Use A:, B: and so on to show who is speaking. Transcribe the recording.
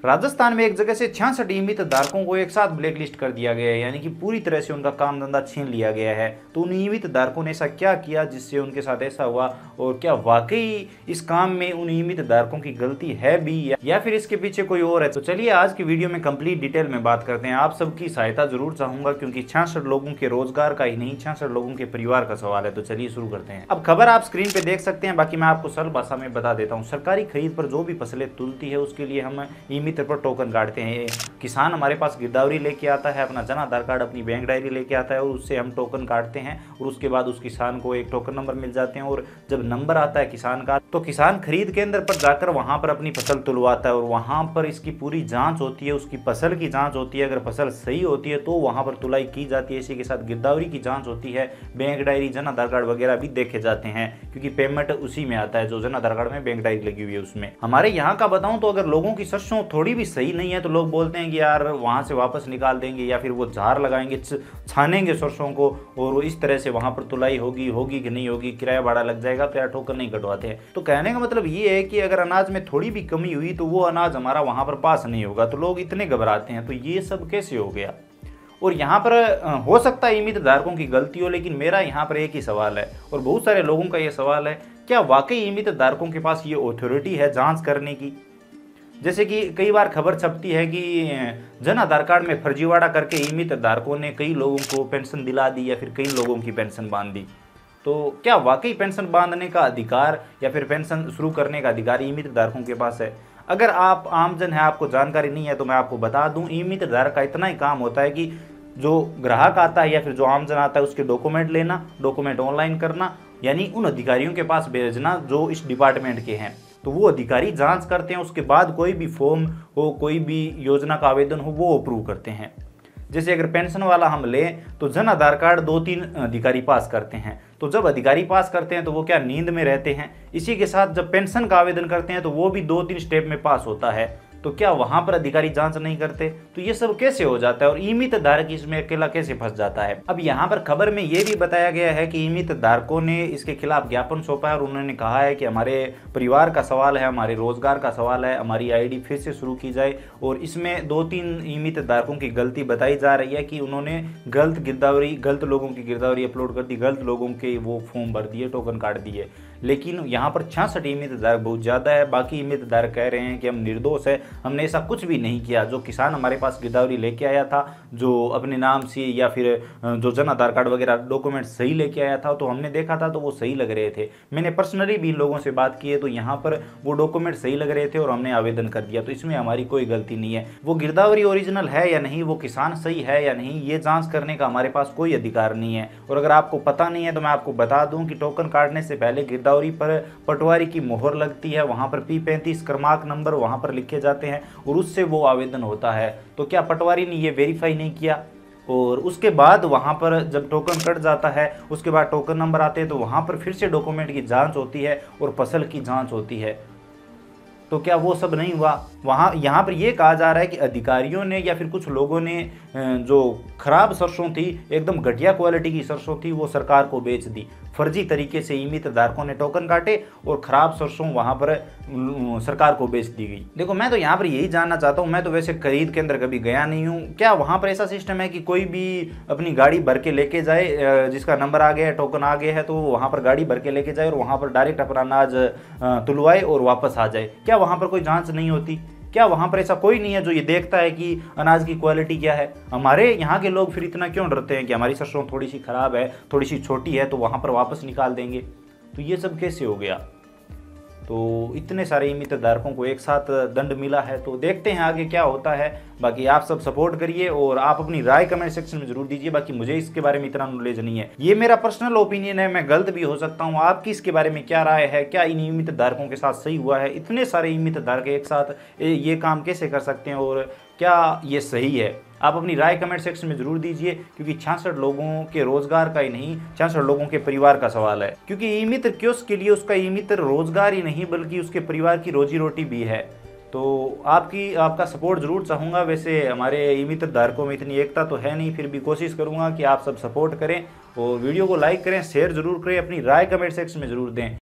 A: राजस्थान में एक जगह से 66 नियमित धारकों को एक साथ ब्लैकलिस्ट कर दिया गया है, यानी कि पूरी तरह से उनका काम धंधा छीन लिया गया है। तो उन नियमित धारकों ने ऐसा क्या किया जिससे उनके साथ ऐसा हुआ, और क्या वाकई इस काम में उन नियमित धारकों की गलती है भी या फिर इसके पीछे कोई और है। तो चलिए आज की वीडियो में कंप्लीट डिटेल में बात करते हैं। आप सबकी सहायता जरूर चाहूंगा क्योंकि 66 लोगों के रोजगार का ही नहीं 66 लोगों के परिवार का सवाल है। तो चलिए शुरू करते हैं। अब खबर आप स्क्रीन पे देख सकते हैं, बाकी मैं आपको सरल भाषा में बता देता हूँ। सरकारी खरीद पर जो भी फसलें तुलती है उसके लिए हम ई-मित्र पर टोकन काटते हैं। किसान हमारे पास गिरदावरी लेके आता है, अपना जन आधार कार्ड, अपनी बैंक डायरी लेके आता है और उससे हम टोकन काटते हैं और उसके बाद उस किसान को एक टोकन नंबर मिल जाते हैं। और जब नंबर आता है किसान का तो किसान खरीद केंद्र पर जाकर वहां पर अपनी फसल तुलवाता है और वहां पर इसकी पूरी जांच होती है, उसकी फसल की जांच होती है। अगर फसल सही होती है तो वहां पर तुलाई की जाती है। इसी के साथ गिरदावरी की जांच होती है, बैंक डायरी, जन आधार कार्ड वगैरह भी देखे जाते हैं क्योंकि पेमेंट उसी में आता है जो जन आधार कार्ड में बैंक डायरी लगी हुई है उसमें। हमारे यहाँ का बताऊं तो अगर लोगों की सरसों थोड़ी भी सही नहीं है तो लोग बोलते हैं कि यार वहां से वापस निकाल देंगे या फिर वो झार लगाएंगे, छानेंगे सरसों को और इस तरह से वहां पर तुलाई होगी कि नहीं होगी, किराया भाड़ा लग जाएगा, तो यार टोकन नहीं कटवाते हैं। तो कहने का मतलब ये है कि अगर अनाज में थोड़ी भी कमी हुई तो वो अनाज हमारा वहां पर पास नहीं होगा, तो लोग इतने घबराते हैं। तो ये सब कैसे हो गया? और यहाँ पर हो सकता है ई-मित्र धारकों की गलती हो, लेकिन मेरा यहाँ पर एक ही सवाल है और बहुत सारे लोगों का ये सवाल है, क्या वाकई ई-मित्र धारकों के पास ये अथॉरिटी है जांच करने की? जैसे कि कई बार खबर छपती है कि जन आधार कार्ड में फर्जीवाड़ा करके ई-मित्र धारकों ने कई लोगों को पेंशन दिला दी या फिर कई लोगों की पेंशन बांध दी। तो क्या वाकई पेंशन बांधने का अधिकार या फिर पेंशन शुरू करने का अधिकार ई-मित्र धारकों के पास है? अगर आप आमजन है, आपको जानकारी नहीं है तो मैं आपको बता दूं, ई-मित्र धारक का इतना ही काम होता है कि जो ग्राहक आता है या फिर जो आमजन आता है उसके डॉक्यूमेंट लेना, डॉक्यूमेंट ऑनलाइन करना, यानी उन अधिकारियों के पास भेजना जो इस डिपार्टमेंट के हैं। तो वो अधिकारी जांच करते हैं, उसके बाद कोई भी फॉर्म हो, कोई भी योजना का आवेदन हो, वो अप्रूव करते हैं। जैसे अगर पेंशन वाला हम लें तो जन आधार कार्ड 2-3 अधिकारी पास करते हैं। तो जब अधिकारी पास करते हैं तो वो क्या नींद में रहते हैं? इसी के साथ जब पेंशन का आवेदन करते हैं तो वो भी 2-3 स्टेप में पास होता है। तो क्या वहां पर अधिकारी जांच नहीं करते? तो ये सब कैसे हो जाता है और ई-मित्र धारक इसमें अकेला कैसे फंस जाता है? अब यहाँ पर खबर में ये भी बताया गया है कि ई-मित्र धारकों ने इसके खिलाफ ज्ञापन सौंपा है और उन्होंने कहा है कि हमारे परिवार का सवाल है, हमारे रोजगार का सवाल है, हमारी आईडी फिर से शुरू की जाए। और इसमें 2-3 ई-मित्र धारकों की गलती बताई जा रही है कि उन्होंने गलत लोगों की गिरदावरी अपलोड कर दी, गलत लोगों के वो फॉर्म भर दिए, टोकन काट दिए। लेकिन यहाँ पर 66 ई-मित्र धारक बहुत ज़्यादा है। बाकी ई-मित्र धारक कह रहे हैं कि हम निर्दोष है, हमने ऐसा कुछ भी नहीं किया। जो किसान हमारे पास गिरदावरी लेके आया था, जो अपने नाम से या फिर जो जन आधार कार्ड वगैरह डॉक्यूमेंट सही लेके आया था, तो हमने देखा था तो वो सही लग रहे थे। मैंने पर्सनली भी लोगों से बात की है तो यहाँ पर वो डॉक्यूमेंट सही लग रहे थे और हमने आवेदन कर दिया। तो इसमें हमारी कोई गलती नहीं है। वो गिरदावरी ओरिजिनल है या नहीं, वो किसान सही है या नहीं, ये जाँच करने का हमारे पास कोई अधिकार नहीं है। और अगर आपको पता नहीं है तो मैं आपको बता दूँ कि टोकन काटने से पहले गिरदावरी पर पटवारी की मोहर लगती है, वहाँ पर P35 क्रमांक नंबर वहाँ पर लिखे जाते हैं और उससे वो आवेदन होता है। तो क्या पटवारी ने ये वेरीफाई नहीं किया? और उसके बाद वहाँ पर जब टोकन कट जाता है उसके बाद टोकन नंबर आते हैं तो वहाँ पर फिर से डॉक्यूमेंट की जांच होती है और फसल की जांच होती है। तो क्या वो सब नहीं हुआ? वहाँ यहाँ पर ये कहा जा रहा है कि अधिकारियों ने या फिर कुछ लोगों ने जो खराब सरसों थी, एकदम घटिया क्वालिटी की सरसों थी, वो सरकार को बेच दी। फर्जी तरीके से ई-मित्र धारकों ने टोकन काटे और खराब सरसों वहाँ पर सरकार को बेच दी गई। देखो मैं तो यहाँ पर यही जानना चाहता हूँ, मैं तो वैसे खरीद केंद्र कभी गया नहीं हूँ, क्या वहाँ पर ऐसा सिस्टम है कि कोई भी अपनी गाड़ी भर के लेके जाए, जिसका नंबर आ गया है, टोकन आ गया है, तो वहाँ पर गाड़ी भर के लेके जाए और वहाँ पर डायरेक्ट अपना अनाज तुलवाए और वापस आ जाए? क्या वहाँ पर कोई जांच नहीं होती? क्या वहाँ पर ऐसा कोई नहीं है जो ये देखता है कि अनाज की क्वालिटी क्या है? हमारे यहाँ के लोग फिर इतना क्यों डरते हैं कि हमारी सरसों थोड़ी सी खराब है, थोड़ी सी छोटी है तो वहाँ पर वापस निकाल देंगे? तो ये सब कैसे हो गया? तो इतने सारे ई-मित्र धारकों को एक साथ दंड मिला है, तो देखते हैं आगे क्या होता है। बाकी आप सब सपोर्ट करिए और आप अपनी राय कमेंट सेक्शन में जरूर दीजिए। बाकी मुझे इसके बारे में इतना नॉलेज नहीं है, ये मेरा पर्सनल ओपिनियन है, मैं गलत भी हो सकता हूँ। आपकी इसके बारे में क्या राय है? क्या इन ई-मित्र धारकों के साथ सही हुआ है? इतने सारे ई-मित्र धारक एक साथ ये काम कैसे कर सकते हैं और क्या ये सही है? आप अपनी राय कमेंट सेक्शन में जरूर दीजिए क्योंकि 66 लोगों के रोजगार का ही नहीं 66 लोगों के परिवार का सवाल है। क्योंकि ई-मित्र कियोस्क के लिए उसका ई-मित्र रोजगार ही नहीं बल्कि उसके परिवार की रोजी रोटी भी है। तो आपका सपोर्ट जरूर चाहूँगा। वैसे हमारे ई-मित्र धारकों में इतनी एकता तो है नहीं, फिर भी कोशिश करूँगा कि आप सब सपोर्ट करें और वीडियो को लाइक करें, शेयर जरूर करें, अपनी राय कमेंट सेक्शन में जरूर दें।